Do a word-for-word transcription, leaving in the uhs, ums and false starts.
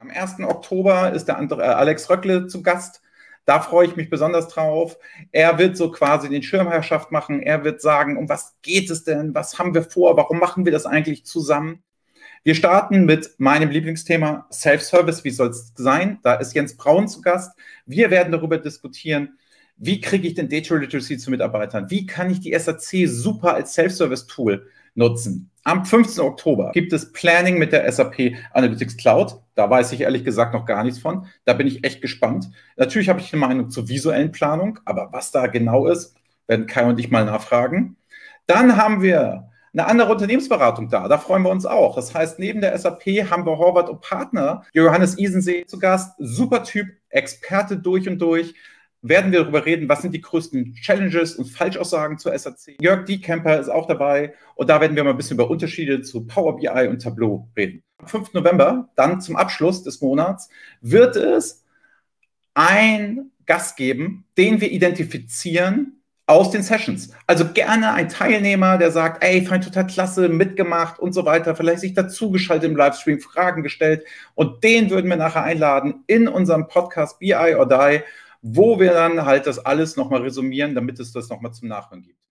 Am ersten Oktober ist der andere, äh, Alex Röckle zu Gast. Da freue ich mich besonders drauf. Er wird so quasi den Schirmherrschaft machen. Er wird sagen, um was geht es denn? Was haben wir vor? Warum machen wir das eigentlich zusammen? Wir starten mit meinem Lieblingsthema Self-Service. Wie soll es sein? Da ist Jens Braun zu Gast. Wir werden darüber diskutieren, wie kriege ich denn Data Literacy zu Mitarbeitern? Wie kann ich die S A C super als Self-Service-Tool nutzen? Am fünfzehnten Oktober gibt es Planning mit der S A P Analytics Cloud. Da weiß ich ehrlich gesagt noch gar nichts von. Da bin ich echt gespannt. Natürlich habe ich eine Meinung zur visuellen Planung, aber was da genau ist, werden Kai und ich mal nachfragen. Dann haben wir eine andere Unternehmensberatung da. Da freuen wir uns auch. Das heißt, neben der S A P haben wir Horvath und Partner, Johannes Isensee zu Gast. Super Typ, Experte durch und durch. Werden wir darüber reden, was sind die größten Challenges und Falschaussagen zur S A C. Jörg Diekemper ist auch dabei und da werden wir mal ein bisschen über Unterschiede zu Power B I und Tableau reden. Am fünften November, dann zum Abschluss des Monats, wird es einen Gast geben, den wir identifizieren aus den Sessions. Also gerne ein Teilnehmer, der sagt, ey, fand ich total klasse, mitgemacht und so weiter, vielleicht sich dazugeschaltet im Livestream, Fragen gestellt und den würden wir nachher einladen in unserem Podcast B I or Die, wo wir dann halt das alles nochmal resümieren, damit es das nochmal zum Nachhören gibt.